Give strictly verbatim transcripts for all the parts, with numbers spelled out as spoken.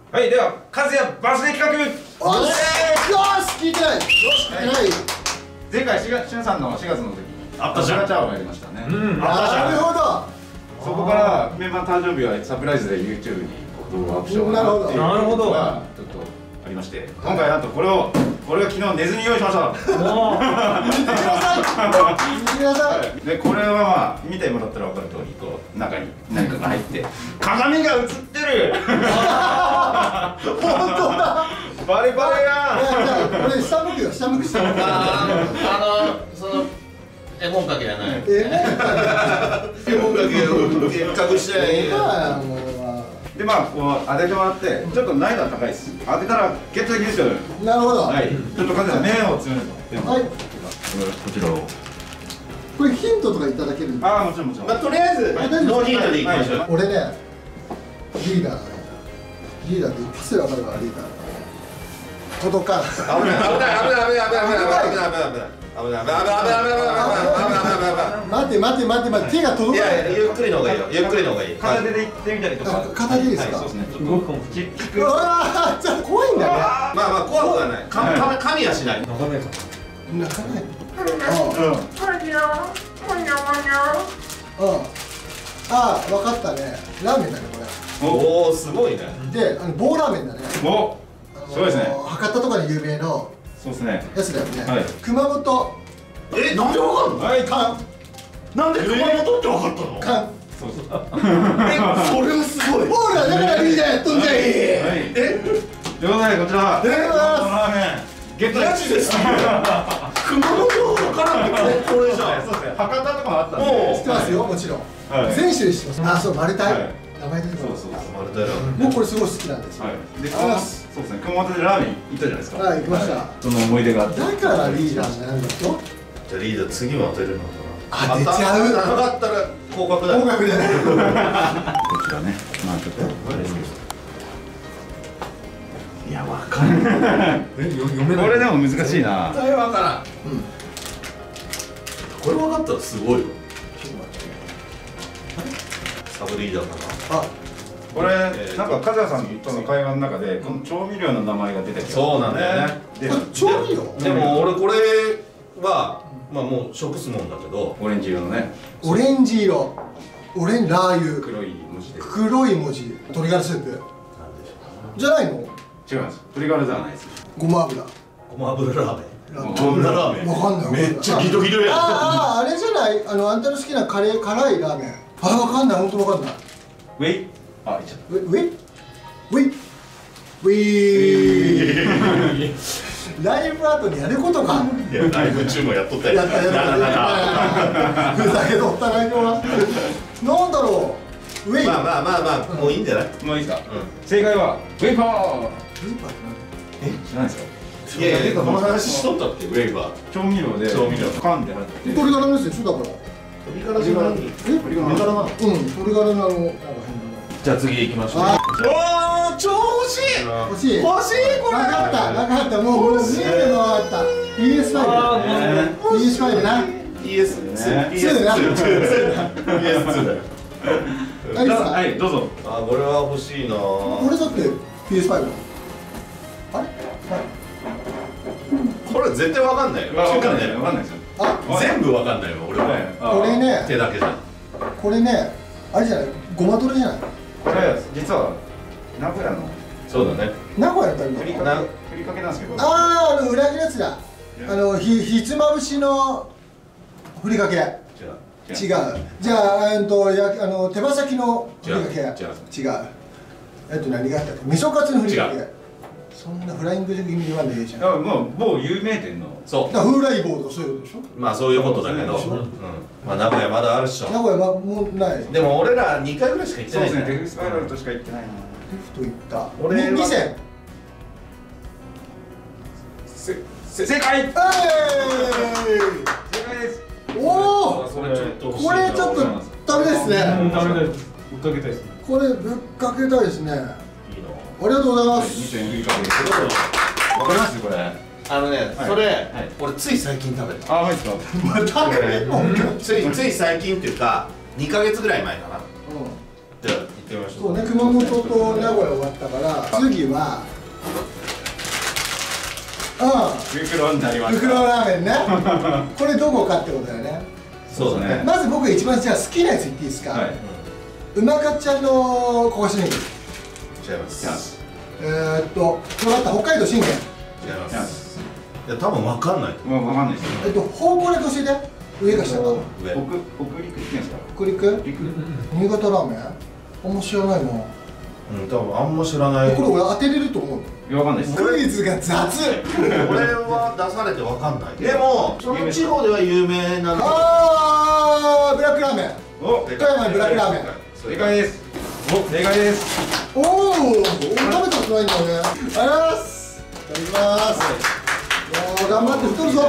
はい、では和也バースデー企画。 よし聞いてない。よし聞いてない。 前回しがしゅんさんのしがつの時にあったじゃん。 ガチャをやりましたね。 うん、あったじゃん。 なるほど。 そこからメンバーの誕生日はサプライズで YouTube に動画アップしようかなっていうなるほどがちょっとありまして、今回なんとこれをこれを昨日寝ずに用意しました。 もう見てください。見てください。 でこれはまあ見てもらったら分かる通り、こう中に何かが入って鏡が映ってる。 本当だ。 バレバレやん。 じゃあこれ下向くよ、下向く下向く。 あのその絵本かけじゃない。 え絵本かけを隠してない。 でまあこう当ててもらって、ちょっと難易度は高いです。当てたらゲットできるんですよ。 なるほど。 はい。ちょっと数目をつむると。 はい。 こちらを。 これヒントとかいただけるんですか。 ああもちろんもちろん。 まあとりあえずノーヒントでいきましょう。 俺ね、リーダーだね。リーダーって一発でわかるわ、リーダー。届かん。 危ない危ない危ない危ない危ない危ない危ない危ない危ない危ない危ない危ない危ない危ない危ない危ない危ない危ない危ない待って待って待って待って、手が届かない。 いやゆっくりの方がいいよ、ゆっくりの方がいい。 片手で行ってみたりとか。 片手ですか。 そうですね。動くかも。キック。 うわあ、ちょっと怖いんだね。 まあまあ怖くはない。かか噛みはしない。 泣かないか泣かない。うん。うん。ああ、分かったね。ラーメンだねこれ。 おおすごいね。 で、あの棒ラーメンだね。 お。そうですね。 博多とかで有名のそうですね。 やつだよね。 はい。 熊本。 え、なんでわかんの？ はい。 缶。 なんで熊本ってわかったの？ 缶。 そうそう。 え、それはすごい。 ほら、だからリーダーやっとんじゃい。 え。ということでこちら。 ありがとうございます。 ラーメン。ゲットマジです。熊本わからんってこれじゃん。 そうですね。博多とかもあったんおで。 知ってますよ、もちろん。 はい。 全種類知ってます。あ、そう、マルタイ。 はい名前出てこない。 そうそうそう。 マルタイラーメン。 もうこれすごい好きなんですよ。 はい。で、 ありがとうございますそうですね。熊本でラーメン行ったじゃないですか。 はい、行きました。 その思い出があって。 だからリーダーなんだと。 じゃあリーダー次も当てるのかな。 あ、出ちゃう。 なかったら合格だよ。 音楽でね。 こちらね。まあちょっとあれですけど。いやわかんない。 え、読めない。 これでも難しいな。 絶対わからん。 うん。 これ分かったらすごいよ。サブリーダーかな。 あ、 これなんか和也さんとの会話の中でこの調味料の名前が出てきた。 そうなんだよね。 で、 調味料。 でも俺これはまあもう食すもんだけど、 オレンジ色のね、 オレンジ色。オレンラー油。 黒い文字で。 黒い文字。鶏ガラスープ。じゃないの？ 違います。鶏ガラではないです。 ごま油。 ごま油ラーメン。 ラーメンどんなラーメン？ わかんない。 めっちゃギトギトやん。 ああ、あれじゃない。あのあんたの好きなカレー辛いラーメン。あ、わかんない。本当わかんない。 ウェイ。あ、いっちゃっウェウェイウェイウェイ。ライブ後にやることか。 いやライブ中もやっとったよ。 やったやった。ふざけとったな今日は。なんだろう。ウェイ。 まあまあまあまあもういいんじゃない？ た。もういいですか。正解はウェイパー。 え？ 知らないですか。 いやいやこの話しとったっけ？ウェイバー。 調味料で調味料缶で入ってて。 鶏ガラですよ。だから。 鶏ガラじゃない。 え？鶏ガラな。うん。鶏ガラのあのなんか変なの。 じゃあ次行きましょう。 あおー超欲しい。 欲しい。 欲しいこれ。 わかったわかった。もうもう見えてもわかった。ピーエスファイブ。ピーエスファイブ な。 ピーエスツー。 ねピーエスツー だ。ピーエスツー だよ。 あいいですか。 はい、どうぞ。 あこれは欲しいな。 俺だって ピーエスファイブ。あれ？ これ絶対わかんないよ。 わかんない。わかんないですよ。 あ、 全部わかんないよ俺は。 これね。 手だけじゃん。 これね、あれじゃない、ごま取れじゃない。 これ実は名古屋のそうだね。 名古屋の食べ物。 ふりかけふりかけなんですけど。 ああ、あの裏切るやつだ。あのひひつまぶしのふりかけ。 違う。 違う。じゃあ、えっとやあの手羽先のふりかけ。 違う違う違う。えっと何があったっけ？味噌カツのふりかけ。そんなフライング気味に言わんでいいじゃん。 だからもう某有名店の。 そだから風来坊とかそういうことでしょ。 う。まあそういうことだけど。 そううん。まあ名古屋まだあるっしょ。 名古屋はもうない。 でも俺らにかいぐらいしか行ってないそうですね。デんだよ。 フスパイラルとしか行ってないな。 テフト行った。 俺はにせん。 せ正解。 え正解です。 ーい。おお。 それちょっと欲しいな。 これちょっとダメですね。 ダメだよ。ぶっかけたいですね。 これぶっかけたいですね。あいいの。 りがとうございまにす。 せんふりかけですけど。わかりますこれ。 あのね、 はいそれ、 はい俺つい最近食べた。 あ、マジですか。 またこれうん。 ついつい最近っていうかにかげつぐらい前かな。でってみましょそううね、熊本と名古屋終わったから次はうん袋になりました。 袋ラーメンねこれどこかってことだよね。 そうだね。 まず僕が一番じゃあ好きなやつ言っていいですか、 はい。 うまかっちゃんのここしねぎ、 違いますえー、っと分かった、北海道信玄、 違いますいや多分わかんないもうわかんないですよ。 えっと方向で教えて、上か下か、 上北北陸って言うんですか。 北陸、 陸。 新潟ラーメン、あんま知らないな。 うん多分あんま知らないこれ俺当てれると思う。 いやわかんないです。 クイズが雑。 俺は出されてわかんないでもその地方では有名なのあーブラックラーメン、 お、 富山ブラックラーメン、 正解です。お、正解です。 おお、俺食べたことないんだよね。ありがとうございます。いただきます。もう頑張って太るぞ。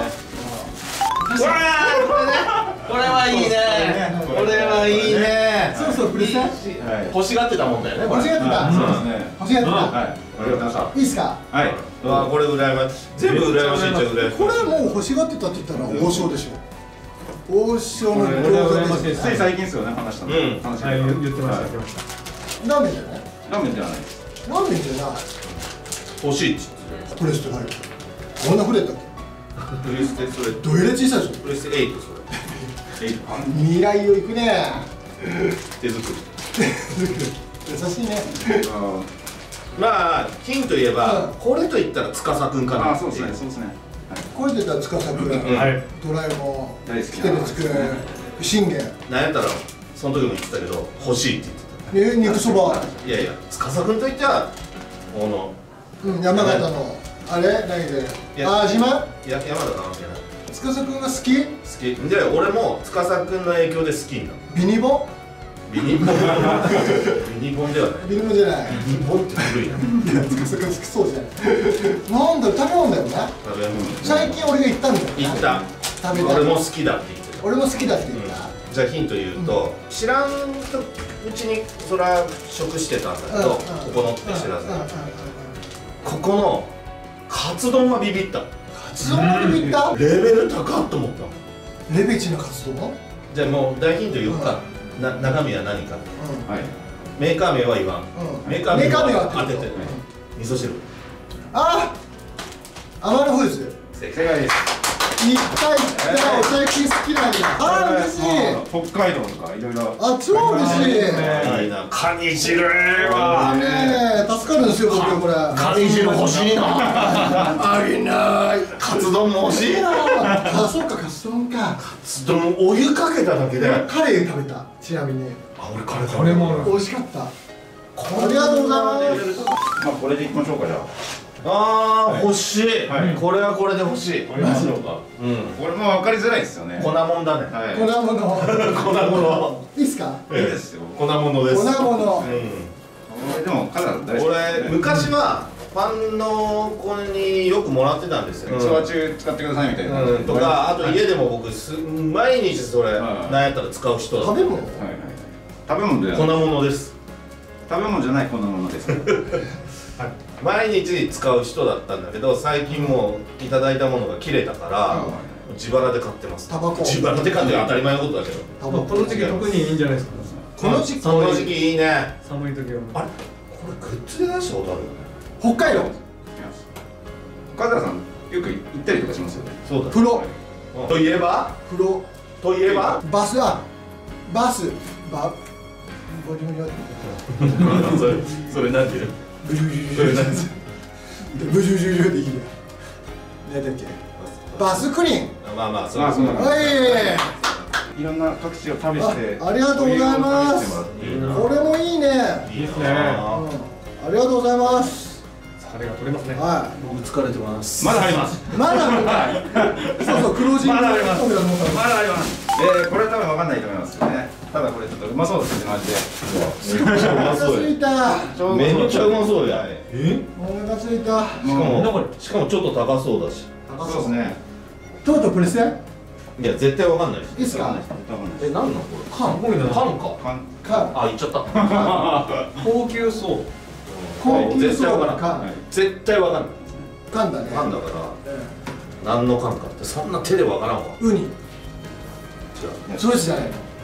これはいいねこれはいいねそろそろプレッシャー。 はい。 欲しがってたもんだよねこれ欲しがってた。 そうですね。 欲しがってた。 はい。ありがとうございました。 いいっすか。 はい。 うわこれ羨ましい全部羨ましいっちゃ羨ましいこれもう欲しがってたって言ったら王将でしょ。王将の餃子ですつい最近ですよね、話したの。 うん話はい、言ってました、 はい言ってました。 ラーメンじゃない。 ラーメンではないです。 ラーメンじゃない。 欲しいっつってプレステファイブ。こんな触れたっプレステそれけ。どえらい小さいでしょ。 プレステエイトそれえ、 未来を行くね。 手作り優しいね。 あまあヒント言えばうんこれと言ったら司くんかあ、 なそうですね、そうですね。 これで言ったら司くん、 うんはい。 ドラえもん、 大好きな来てるつく信玄、 なんやったらその時も言ってたけど欲しいって言ってね、肉そば、 たいやいや司くんと言ったらこのうん、山形のあれ何でいやあー島や山田かなみたいな司くんが好き、 好きで俺も司くんの影響で好きになるビニボビニボンビニボンではないビニボじゃない、 ビニボンって古いないや司くん好きそうじゃないなんだろう、食べ物だよね。 食べ物最近俺が行ったんだよね。 言った食べた俺も好きだって言ってた俺も好きだって言った、 じゃあヒント言うと、知らんうちにそれは食してたんだけど、ここのって知らずに、ここのカツ丼はビビったカツ丼までビビったレベル高っと思ったもんレベチなカツ丼、 じゃあもう大ヒント言おうか、な中身は何かはい。 メーカー名は言わん、 うんメーカー名メーカー名はは当てて、味噌汁あアマルフーズ正解です。 いったいったお最近好きなんだ。あー嬉しい。 北海道とかいろいろ。 あ、超嬉しい。 いいなカニ汁あーねー、助かるんですよ僕これ。 カニ汁欲しいなあげない。 カツ丼も欲しいなあ、そうかカツ丼か。 カツ丼お湯かけただけであカレー食べた。ちなみに俺カレーこれも美味しかった。ありがとうございます。 まあこれでいきましょうかじゃあ。 あー欲しい、 はいこれはこれで欲しい、 これましょうか。 うんこれも分かりづらいですよね。 粉もんだねはい。 粉物。 粉物いいっすか。 いいですよ。 粉物です粉物。 これでもカナダ大うん、 好き。 俺昔はファンの子によくもらってたんですよ、 ツアー中使ってくださいみたいな。 うん、とかあと家でも僕す毎日それはいなんやったら使う人だ食べ物。 はいはいはい。食べ物では粉ない。 物です食べ物じゃない粉物です。 毎日使う人だったんだけど最近もういただいたものが切れたから自腹で買ってます。 タバコ自腹で買って当たり前のことだけどタまあこの時期特にいいんじゃないですか。 この時期この時期いいね。 寒い時は。 あれこれグッズで出したことあるよね。 北海道。 岡田さんよく行ったりとかしますよね。 そうだプロ。 といえばプロ。 といえばバスあ。バス。バ。ボリュームにそれそれなんていうのブジュジュジそれなんてュジュブジュジュジュでいいや。何だっけ。バスクリーン。 まあまあそまあそうだねはいいろんな各地を旅して。 あありがとうございますいいなこれもいいね。 いいですうんありがとうございます。 疲れが取れますね。 は僕疲れてますまだあります。 い。まだある。そうそう、黒字。 まだありますそうだと思ったのまだあります。えー、これ多分わかんないと思いますよね。ただこれちょっとうまそうですねマジで。 めっちゃうまお腹そうやすいた。 ちょうどめっちゃうまそうやはいえお腹すいた。 しかもうもしかもちょっと高そうだしそうですね。 とうとうプレステ。 いや絶対わかんないですいいっすか。 え、なんなんこれ缶すごいな缶かかんか。 あ、言っちゃった高級そう。 高級絶対わからんか。 はい絶対わかんない缶だね。 缶だからえ何の缶かってそんな手でわからんわえウニ。 違うそれじゃないの。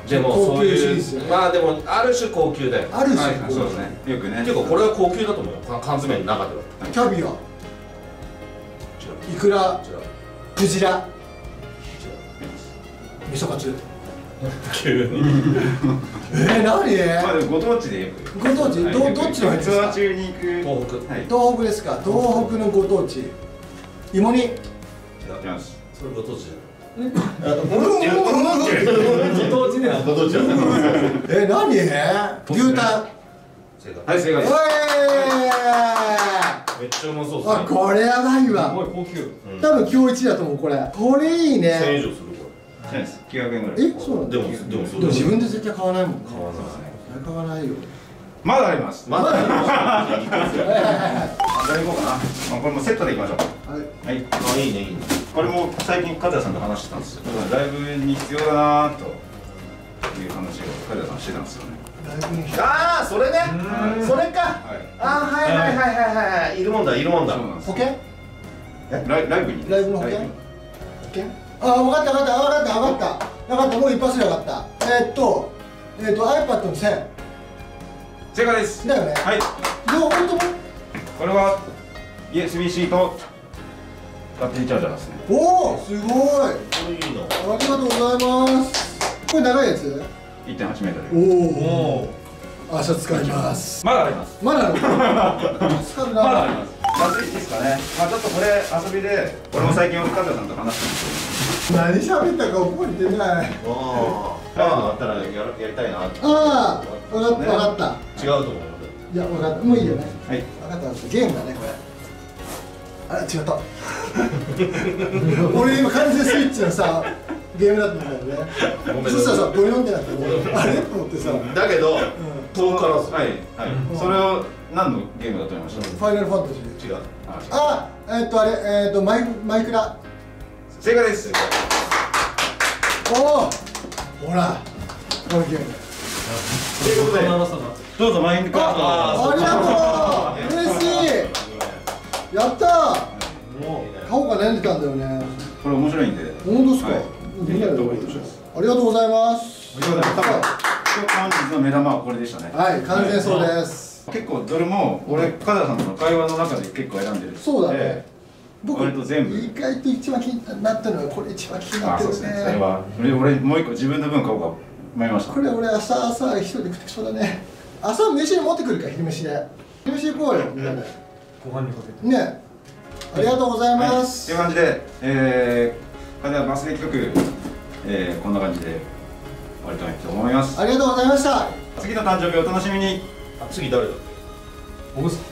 でも高級そういうシリーズよねまあでもある種高級だよ。 ある種、 はいそうですねよくねていうかこれは高級だと思うよ。缶缶詰の中では。 キャビア、 違うイクラ、 違うクジラ、味噌カツ。 急に。 えー、何？ まあでもご当地でよくご当地はいよくどどっちの方ですかツアー中に行く東北はい東北ですか？東北のご当地。芋煮。 違う行きますそれご当地じうんうんうんご当地ではゃん。ご当地じゃん。 え、何？牛タン。 正解。 はい正解ですおいめっちゃうまそうっすあ、 ね。 これやばいすごいわ。 高級。 うん多分今日一だと思う、これ。これいいせんえん以ね。 上するこそうですきゅうひゃくえんぐらいえ、そうなんだ。 れ。でもでもそれでも自分で絶対買わないもんね。 買わない。 買わないよ。 まだありますまだありますはいはいはいあどれいこうかなまあこれもセットでいきましょうはい。 はいあいいねいいね。 これも最近和也さんと話してたんですよライブに必要だなという話を和也さんしてたんですよねライブにああそれね。それか。 はいあーはいはいはいはいはい。いるもんだいるもんだ。 そうなんです保険？ ライライブにライブの保険？保険？あ、分かった分かった分かった分かった分かった、もう一発で分かった。えーっとえーっと iPad の線正解ですだよね。 はい両方とも。 これは ユーエスビー C とバッテリーチャージャーですねおお、すごい。 これいいの。 ありがとうございます。これ長いやつ？ いってんはちメートルおお。明日使います。 まだありますまだある。使うな。 まだありますまずいいですかねまあちょっとこれ遊びで俺も最近和也さんと話して何喋ったか覚えてない。 ああ。ああったらやるやりたいな。 ああ、分かった分かった。 違うと思うよ。 いや分かった。もういいよね。 はい分かった分かった。ゲームだねこれ。あ、違った。俺今完全スイッチのさゲームだったんだよね。 ごめんそしたらさ、ボヨンってなってあれと思ってさ、 だけど遠からず。 はいはいそれを何のゲームだと思いましたファイナルファンタジー。 違う。 ああ、えっとあれ、えっとマイマイクラ。 正解ですおお、ほら、このゲーム。 ということで長さが。 どうぞマインドカードあありがとう。嬉しい。やったー。 も買おうか悩んでたんだよね。 これ面白いんで本当ですか。 はいみんなでどうぞどうぞありがとうございます。 ということで多分今日本日の目玉はこれでしたねはい、完全そうです。 結構どれも俺和也さんとの会話の中で結構選んでるそうだね。僕割と全部意外と一番気になったのはこれ一番気になあってるそうですねそれね。 は俺俺もう一個自分の分買おうか迷いましたこれ俺明日朝一人で食ってきそうだね。朝飯に持ってくるか、昼飯で。昼飯行こうよみんなで。 うご飯にかけて。 ね。ありがとうございまはい、 す。 という感じで、えー、和也バスケ曲、えー、こんな感じで終わりたいと思いますありがとうございました。 次の誕生日お楽しみにあ次誰だ。 僕さ。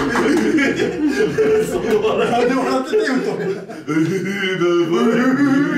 なんで笑っててよと。